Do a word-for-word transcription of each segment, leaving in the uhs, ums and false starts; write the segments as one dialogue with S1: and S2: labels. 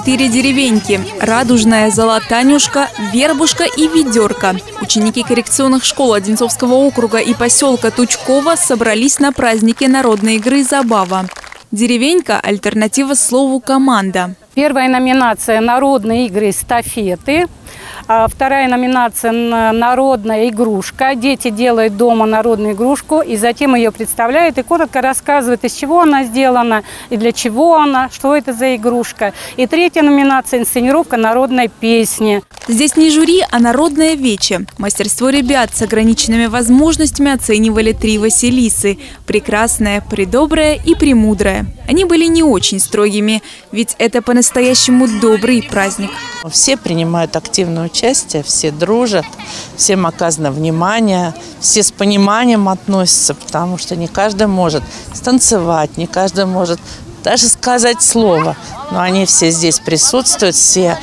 S1: четыре деревеньки – Радужная, Золотанюшка, Вербушка и Ведерка. Ученики коррекционных школ Одинцовского округа и поселка Тучково собрались на празднике народной игры «Забава». Деревенька – альтернатива слову «команда».
S2: Первая номинация – народные игры эстафеты. Вторая номинация – народная игрушка. Дети делают дома народную игрушку и затем ее представляют и коротко рассказывают, из чего она сделана и для чего она, что это за игрушка. И третья номинация – инсценировка народной песни.
S1: Здесь не жюри, а народное вече. Мастерство ребят с ограниченными возможностями оценивали три Василисы – прекрасная, предобрая и премудрая. Они были не очень строгими, ведь это по-настоящему добрый праздник.
S3: Все принимают активное участие, все дружат, всем оказано внимание, все с пониманием относятся, потому что не каждый может станцевать, не каждый может даже сказать слово. Но они все здесь присутствуют, все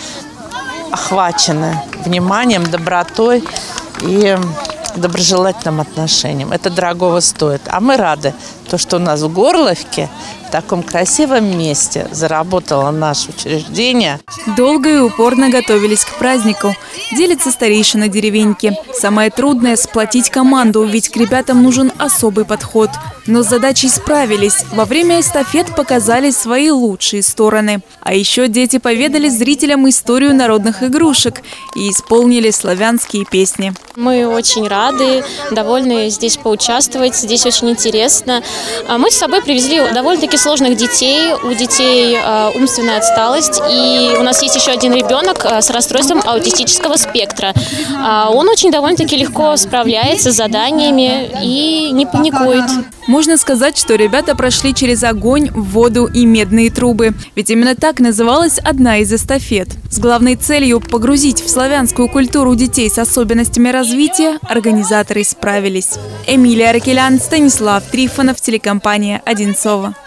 S3: охвачены вниманием, добротой и доброжелательным отношением. Это дорогого стоит. А мы рады, то, что у нас в Горловке, в таком красивом месте, заработало наше учреждение.
S1: Долго и упорно готовились к празднику. Делятся старейшины деревеньки. Самое трудное – сплотить команду, ведь к ребятам нужен особый подход. Но с задачей справились. Во время эстафет показали свои лучшие стороны. А еще дети поведали зрителям историю народных игрушек и исполнили славянские песни.
S4: Мы очень рады, довольны здесь поучаствовать. Здесь очень интересно. Мы с собой привезли довольно-таки сложных детей. У детей умственная отсталость. И у нас есть еще один ребенок с расстройством аутистического спектра. Он очень довольно-таки легко справляется с заданиями и не паникует.
S1: Можно сказать, что ребята прошли через огонь, воду и медные трубы. Ведь именно так называлась одна из эстафет. С главной целью погрузить в славянскую культуру детей с особенностями развития организаторы справились. Эмилия Аркелян, Станислав Трифонов, телекомпания «Одинцово».